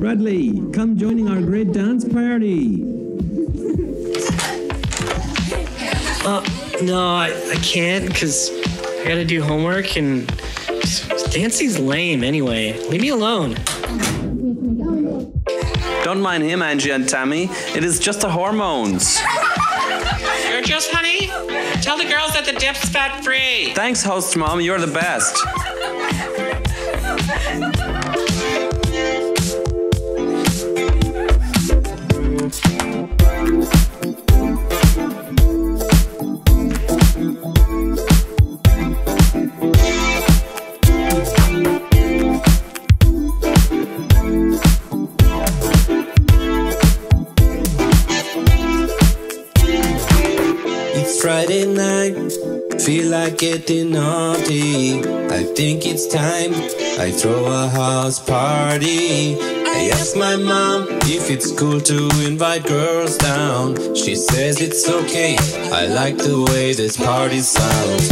Bradley, come joining our great dance party. No, I can't because I gotta do homework and dancing's lame anyway. Leave me alone. Don't mind him, Angie and Tammy. It is just the hormones. You're just honey? Tell the girls that the dip's fat-free. Thanks, host mom. You're the best. Friday night, feel like getting naughty. I think it's time I throw a house party. I asked my mom if it's cool to invite girls down. She says it's okay, I like the way this party sounds.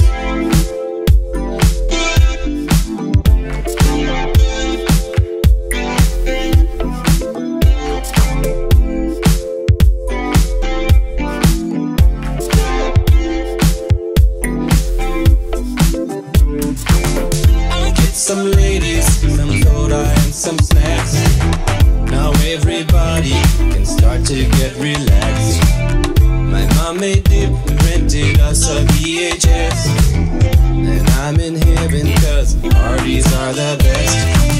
Some ladies, some soda and some snacks. Now everybody can start to get relaxed. My mom made dip, rented us a VHS. And I'm in heaven cause parties are the best.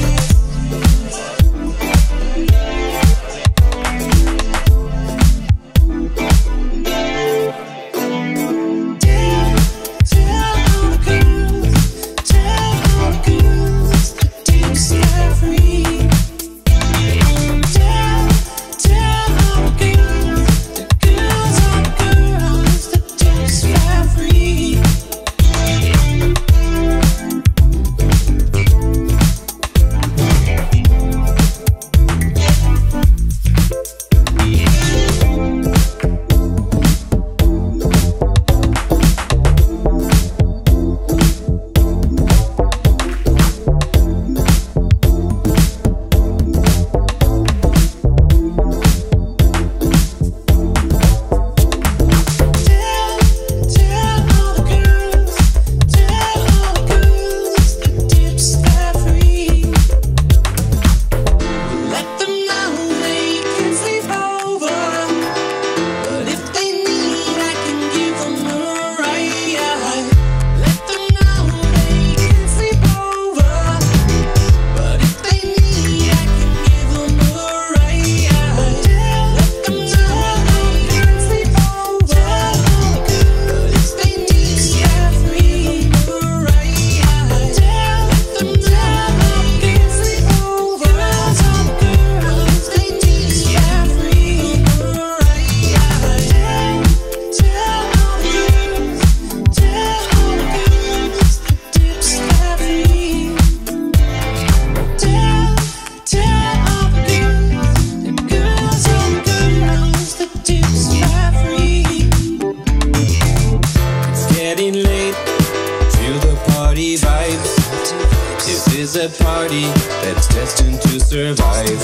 This is a party that's destined to survive.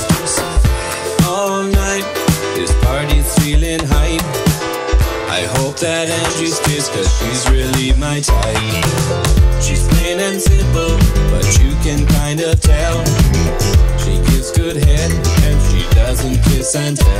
All night, this party's feeling hype. I hope that Angie stays, cause she's really my type. She's plain and simple, but you can kinda tell. She gives good head, and she doesn't kiss and tell.